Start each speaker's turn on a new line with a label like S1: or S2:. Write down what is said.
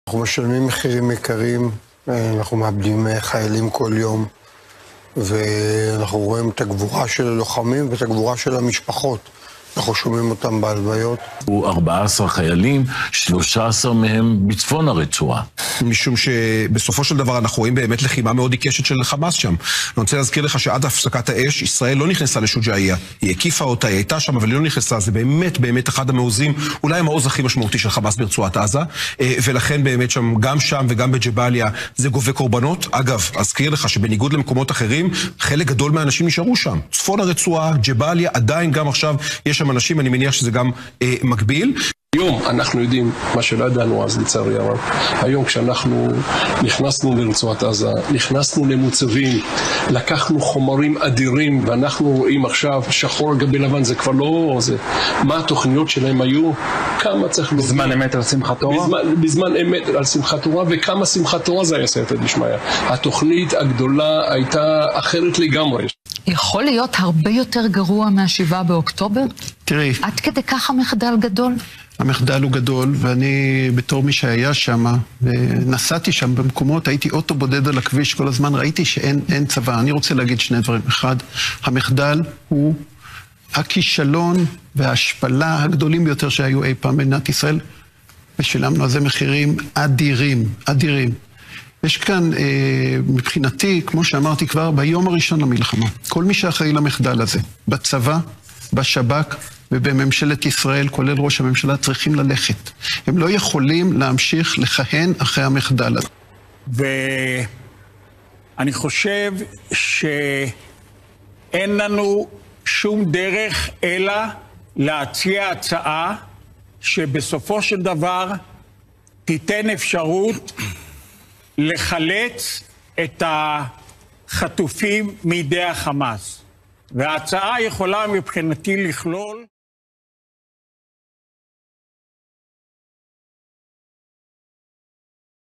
S1: אנחנו משלמים מחירים יקרים, אנחנו מאבדים חיילים כל יום, ואנחנו רואים את הגבורה של הלוחמים ואת הגבורה של המשפחות. אנחנו שומעים אותם בהלוויות.
S2: הוא 14 חיילים, 13 מהם בצפון הרצועה.
S3: משום שבסופו של דבר אנחנו רואים באמת לחימה מאוד עיקשת של חמאס שם. אני רוצה להזכיר לך שעד הפסקת האש, ישראל לא נכנסה לשוג'אעיה. היא הקיפה אותה, היא הייתה שם, אבל היא לא נכנסה. זה באמת אחד המעוזים, אולי המעוז הכי משמעותי של חמאס ברצועת עזה. ולכן באמת גם שם וגם בג'באליה זה גובה קורבנות. אגב, אזכיר לך שבניגוד למקומות אחרים, חלק גדול מהאנשים נשארו שם. צפון הרצועה, ג'באליה, עדיין גם עכשיו יש שם אנשים, אני מניח שזה גם מקביל.
S4: היום אנחנו יודעים מה שלא ידענו אז לצערי הרב. היום כשאנחנו נכנסנו לרצועת עזה, נכנסנו למוצבים, לקחנו חומרים אדירים, ואנחנו רואים עכשיו שחור גבי לבן, זה כבר לא זה. מה התוכניות שלהם היו? כמה צריך...
S5: בזמן אמת על שמחת תורה?
S4: בזמן אמת על שמחת תורה, וכמה שמחת תורה זה היה סייעתא דשמיא. התוכנית הגדולה הייתה אחרת לגמרי.
S6: יכול להיות הרבה יותר גרוע מה7 באוקטובר?
S7: תראי.
S6: עד כדי כך המחדל גדול?
S7: המחדל הוא גדול, ואני בתור מי שהיה שם, נסעתי שם במקומות, הייתי אוטו בודד על הכביש כל הזמן, ראיתי שאין צבא. אני רוצה להגיד שני דברים. אחד, המחדל הוא הכישלון וההשפלה הגדולים ביותר שהיו אי פעם במדינת ישראל, ושילמנו על זה מחירים אדירים. יש כאן, מבחינתי, כמו שאמרתי כבר, ביום הראשון למלחמה, כל מי שאחראי למחדל הזה, בצבא, בשב"כ ובממשלת ישראל, כולל ראש הממשלה, צריכים ללכת. הם לא יכולים להמשיך לכהן אחרי המחדל הזה.
S8: ואני חושב שאין לנו שום דרך אלא להציע הצעה שבסופו של דבר תיתן אפשרות לחלץ את החטופים מידי החמאס. וההצעה יכולה מבחינתי לכלול